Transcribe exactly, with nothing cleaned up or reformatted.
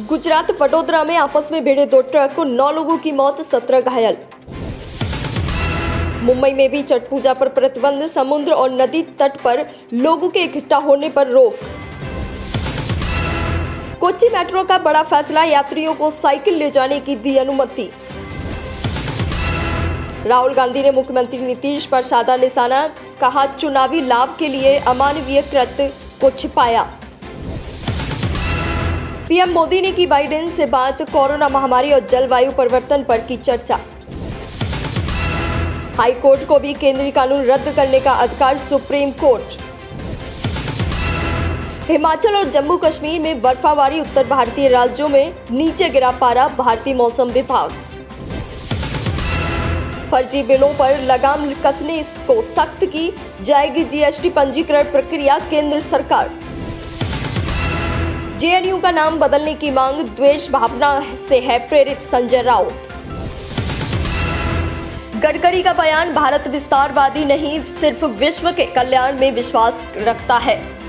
गुजरात वडोदरा में आपस में भिड़े दो ट्रक, नौ लोगों की मौत, सत्रह घायल। मुंबई में भी छठ पूजा पर प्रतिबंध, समुद्र और नदी तट पर लोगों के इकट्ठा होने पर रोक। कोच्चि मेट्रो का बड़ा फैसला, यात्रियों को साइकिल ले जाने की दी अनुमति। राहुल गांधी ने मुख्यमंत्री नीतीश पर साधा निशाना, कहा चुनावी लाभ के लिए अमानवीय कृत्य को छिपाया। पीएम मोदी ने की बाइडेन से बात, कोरोना महामारी और जलवायु परिवर्तन पर की चर्चा। हाई कोर्ट को भी केंद्रीय कानून रद्द करने का अधिकार, सुप्रीम कोर्ट। हिमाचल और जम्मू कश्मीर में बर्फबारी, उत्तर भारतीय राज्यों में नीचे गिरा पारा, भारतीय मौसम विभाग। फर्जी बिलों पर लगाम कसने को सख्त की जाएगी जीएसटी पंजीकरण प्रक्रिया, केंद्र सरकार। जेएनयू का नाम बदलने की मांग, द्वेष भावना से है प्रेरित, संजय राउत। गडकरी का बयान, भारत विस्तारवादी नहीं सिर्फ विश्व के कल्याण में विश्वास रखता है।